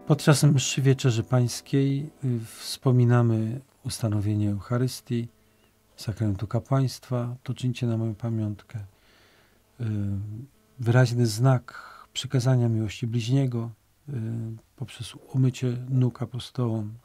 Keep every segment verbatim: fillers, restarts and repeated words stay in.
Podczas mszy Wieczerzy Pańskiej wspominamy ustanowienie Eucharystii, sakramentu kapłaństwa. To czyńcie na moją pamiątkę. Wyraźny znak przykazania miłości bliźniego poprzez umycie nóg apostołom.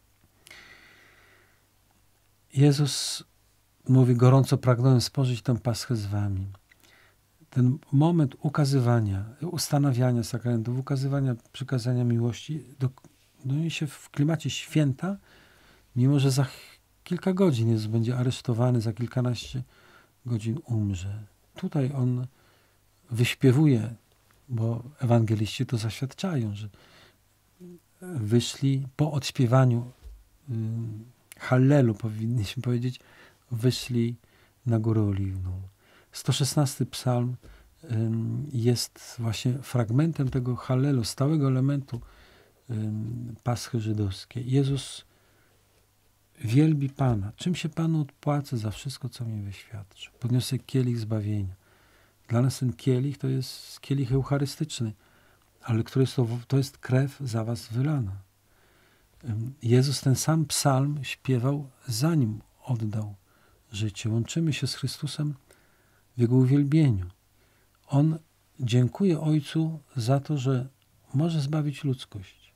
Jezus mówi: gorąco pragnąłem spożyć tę Paschę z wami. Ten moment ukazywania, ustanawiania sakramentów, ukazywania przykazania miłości dokonuje się w klimacie święta, mimo że za kilka godzin Jezus będzie aresztowany, za kilkanaście godzin umrze. Tutaj On wyśpiewuje, bo ewangeliści to zaświadczają, że wyszli po odśpiewaniu Hallelu, powinniśmy powiedzieć, wyszli na Górę Oliwną. sto szesnasty psalm jest właśnie fragmentem tego Hallelu, stałego elementu Paschy żydowskiej. Jezus wielbi Pana. Czym się Panu odpłacę za wszystko, co mi wyświadczy? Podniosę kielich zbawienia. Dla nas ten kielich to jest kielich eucharystyczny, ale który jest to, to jest krew za was wylana. Jezus ten sam psalm śpiewał, zanim oddał życie. Łączymy się z Chrystusem w Jego uwielbieniu. On dziękuje Ojcu za to, że może zbawić ludzkość.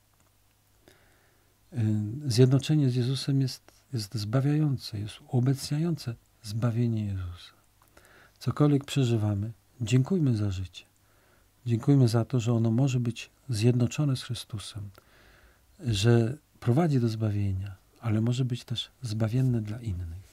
Zjednoczenie z Jezusem jest, jest zbawiające, jest uobecniające zbawienie Jezusa. Cokolwiek przeżywamy, dziękujmy za życie. Dziękujmy za to, że ono może być zjednoczone z Chrystusem, że prowadzi do zbawienia, ale może być też zbawienne dla innych.